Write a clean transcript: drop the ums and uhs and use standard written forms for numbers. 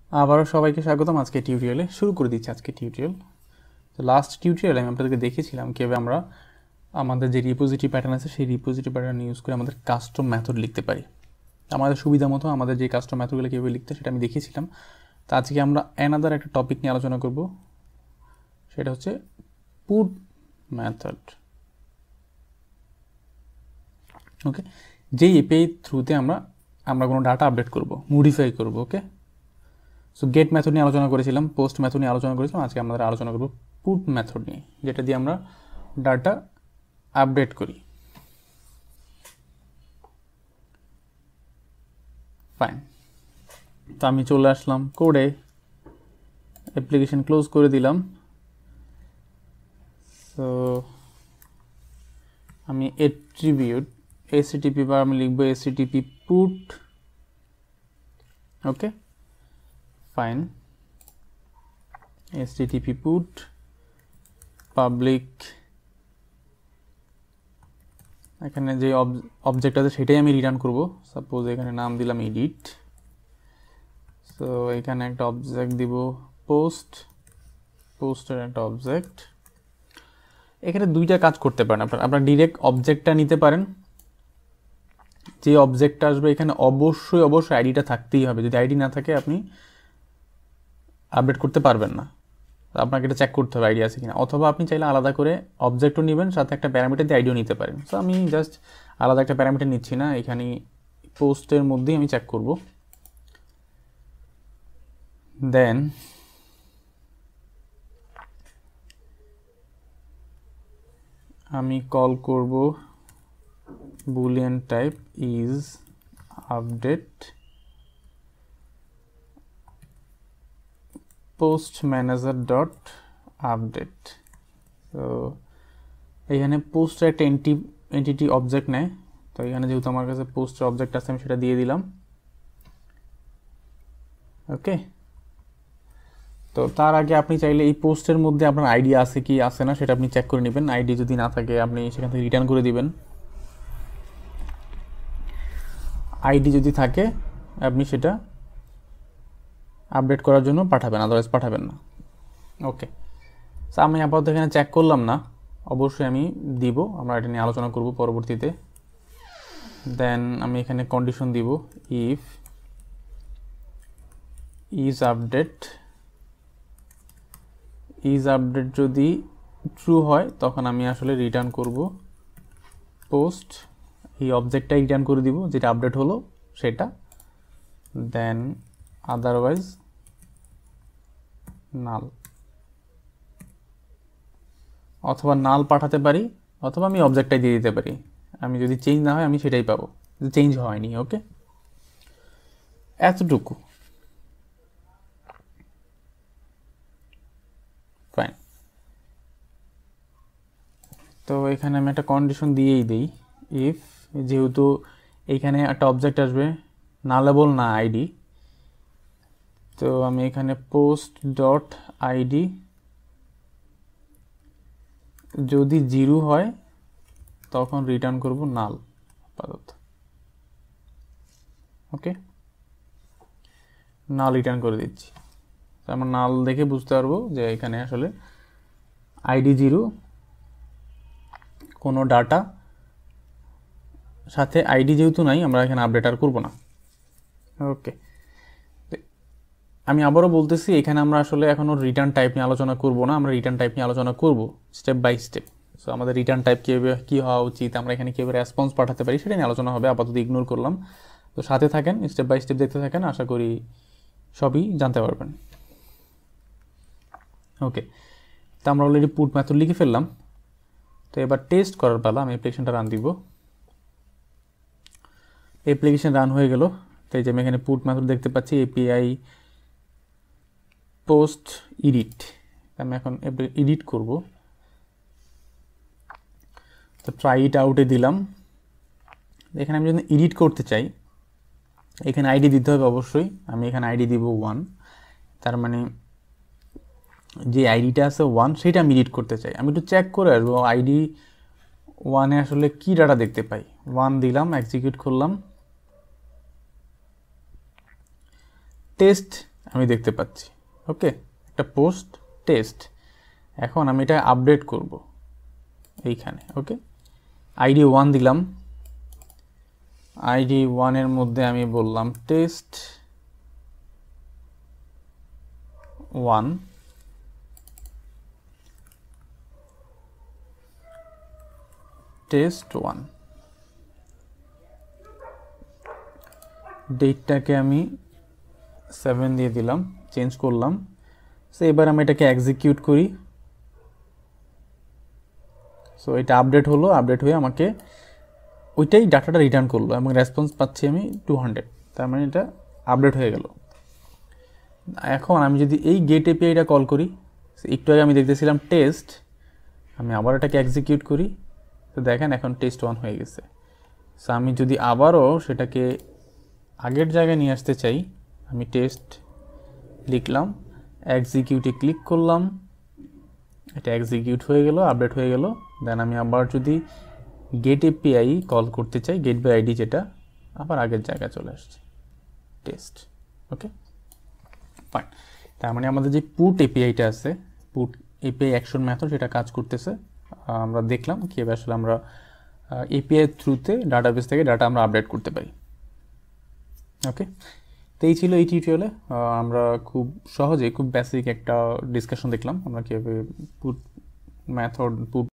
আবারও সবাইকে স্বাগতম। আজকে টিউটোরিয়ালে শুরু করে দিচ্ছি আজকে টিউটোরিয়াল। তো লাস্ট টিউটোরিয়ালে আমি আপনাদেরকে দেখিয়েছিলাম কিভাবে আমরা আমাদের যে রিপোজিটরি প্যাটার্ন আছে সেই রিপোজিটরি প্যাটার্ন ইউজ করে আমাদের কাস্টম মেথড লিখতে পারি। আমাদের সুবিধা মতো আমাদের যে কাস্টম মেথডগুলো কীভাবে লিখতে সেটা আমি দেখিয়েছিলাম। তো আজকে আমরা অ্যানাদার একটা টপিক নিয়ে আলোচনা করব, সেটা হচ্ছে পুট মেথড। ওকে, যেই এপিআই থ্রুতে আমরা কোনো ডাটা আপডেট করব, মডিফাই করব। ওকে, সো গেট মেথড নিয়ে আলোচনা করেছিলাম, পোস্ট মেথড নিয়ে আলোচনা করেছিলাম। আজকে আমরা আলোচনা করব পুট মেথড নিয়ে, যেটা দিয়ে আমরা ডাটা আপডেট করি। ফাইন, তো আমি চলে আসলাম কোডে, অ্যাপ্লিকেশন ক্লোজ করে দিলাম। তো আমি অ্যাট্রিবিউট এসটিপি বা আমি লিখবো এসটিপি put. Okay fine, HTTPPUT public, এখানে যে অবজেক্ট আছে সেটাই আমি রিটার্ন করব। সাপোজ এখানে নাম দিলাম এডিট। সো এখানে একটা অবজেক্ট দিব পোস্ট, পোস্টের একটা অবজেক্ট। এখানে দুইটা কাজ করতে পারেন আপনারা ডিরেক্ট অবজেক্টটা নিতে পারেন। যে অবজেক্টটা আসবে এখানে অবশ্যই আইডিটা থাকতেই হবে। যদি আইডি না থাকে আপনি আপডেট করতে পারবেন না। আপনাকে এটা চেক করতে হবে আইডি আছে কিনা। অথবা আপনি চাইলে আলাদা করে অবজেক্টও নেবেন, সাথে একটা প্যারামিটার দিয়ে আইডিও নিতে পারেন। সো আমি জাস্ট আলাদা একটা প্যারামিটার নিচ্ছি না, এখানে পোস্টের মধ্যেই আমি চেক করব। দেন আমি কল করব boolean type is update post manager dot update. তো এখানে পোস্টের একটা এন্টিটি অবজেক্ট নেয়। তো এখানে যেহেতু আমার কাছে পোস্টের অবজেক্ট আছে আমি সেটা দিয়ে দিলাম। ওকে, তো তার আগে আপনি চাইলে এই পোস্টের মধ্যে আপনার আইডি আছে কি আছে না সেটা আপনি চেক করে নেবেন। আইডি যদি না থাকে আপনি সেখান থেকে রিটার্ন করে দিবেন। আইডি যদি থাকে আপনি সেটা আপডেট করার জন্য পাঠাবেন, আদারওয়াইজ পাঠাবেন না। ওকে, তো আমি আপাতত এখানে চেক করলাম না, অবশ্যই আমি দিব, আমরা এটা নিয়ে আলোচনা করব পরবর্তীতে। দেন আমি এখানে কন্ডিশন দিব ইফ ইজ আপডেট যদি ট্রু হয় তখন আমি আসলে রিটার্ন করব পোস্ট, এই অবজেক্টটা রিটার্ন করে দিব যেটা আপডেট হলো সেটা। দেন আদারওয়াইজ নাল, অথবা নাল পাঠাতে পারি, অথবা আমি অবজেক্টটাই দিয়ে দিতে পারি। আমি যদি চেঞ্জ না হয় আমি সেটাই পাবো, চেঞ্জ হয়নি। ওকে, এতটুকু। ফাইন, তো এখানে আমি একটা কন্ডিশন দিয়েই দিই ইফ, যেহেতু এইখানে একটা অবজেক্ট আসবে নালেবল না আইডি, তো আমি এখানে পোস্ট ডট আইডি যদি 0 হয় তখন রিটার্ন করব নাল আপাতত। ওকে, নাল রিটার্ন করে দিচ্ছি। আমরা নাল দেখে বুঝতে পারবো যে এখানে আসলে আইডি 0, কোনো ডাটা সাথে আইডি যেহেতু নাই আমরা এখানে আপডেট আর করবো না। ওকে, আমি আবারও বলতেছি এখানে আমরা আসলে এখনও রিটার্ন টাইপ নিয়ে আলোচনা করব না, আমরা রিটার্ন টাইপ নিয়ে আলোচনা করব স্টেপ বাই স্টেপ। সো আমাদের রিটার্ন টাইপ কীভাবে কী হওয়া উচিত, আমরা এখানে কীভাবে রেসপন্স পাঠাতে পারি সেটা নিয়ে আলোচনা হবে। আপাতত ইগনোর করলাম। তো সাথে থাকেন, স্টেপ বাই স্টেপ দেখতে থাকেন, আশা করি সবই জানতে পারবেন। ওকে, তো আমরা অলরেডি পুট মেথড লিখে ফেললাম। তো এবার টেস্ট করার পালা, আমি অ্যাপ্লিকেশনটা রান দিব। অ্যাপ্লিকেশন রান হয়ে গেল। তো এই যে আমি এখানে পুট মেথড দেখতে পাচ্ছি, এপিআই পোস্ট এডিট। আমি এখন এডিট করব। তো ট্রাই ইট আউটে দিলাম। এখানে আমি যদি এডিট করতে চাই এখানে আইডি দিতে হবে অবশ্যই। আমি এখানে আইডি দিব 1, তার মানে যে আইডিটা আছে 1 সেটা আমি এডিট করতে চাই। আমি একটু চেক করে আসবো আইডি 1-এ আসলে কি ডাটা দেখতে পাই। 1 দিলাম, এক্সিকিউট করলাম, টেস্ট আমি দেখতে পাচ্ছি। ওকে, একটা পোস্ট টেস্ট। এখন আমি এটা আপডেট করব এইখানে। ওকে, আইডি 1 দিলাম, আইডি 1 এর মধ্যে আমি বললাম টেস্ট 1, টেস্ট 1, ডেটটাকে আমি 7 দিয়ে দিলাম, চেঞ্জ করলাম। সো এবার আমি এটাকে এক্সিকিউট করি। সো এটা আপডেট হলো, আপডেট হয়ে আমাকে ওইটাই ডাটাটা রিটার্ন করলো এবং রেসপন্স পাচ্ছি আমি 200। তার মানে এটা আপডেট হয়ে গেল। এখন আমি যদি এই গেট এপিআইটা কল করি, একটু আগে আমি দেখতেছিলাম টেস্ট, আমি আবার এটাকে এক্সিকিউট করি, তো দেখেন এখন টেস্ট 1 হয়ে গেছে। সো আমি যদি আবারও সেটাকে আগের জায়গায় নিয়ে আসতে চাই, আমি টেস্ট লিখলাম, এক্সিকিউটে ক্লিক করলাম, এটা এক্সিকিউট হয়ে গেল, আপডেট হয়ে গেল। দেন আমি আবার যদি গেট এপিআই কল করতে চাই, গেট বাই আইডি যেটা, আবার আগের জায়গায় চলে আসছে টেস্ট। Okay fine. তার মানে আমাদের যে পুট এপিআইটা আছে, পুট এপিআই অ্যাকশন মেথড, সেটা কাজ করতেছে। আমরা দেখলাম কীভাবে আসলে আমরা এপিআই থ্রুতে ডাটাবেস থেকে ডাটা আমরা আপডেট করতে পারি। ওকে, তো এই ছিল এই টিউটোরিয়ালে। আমরা খুব সহজে, খুব বেসিক একটা ডিসকাশন দেখলাম আমরা কীভাবে পুট মেথড, পুট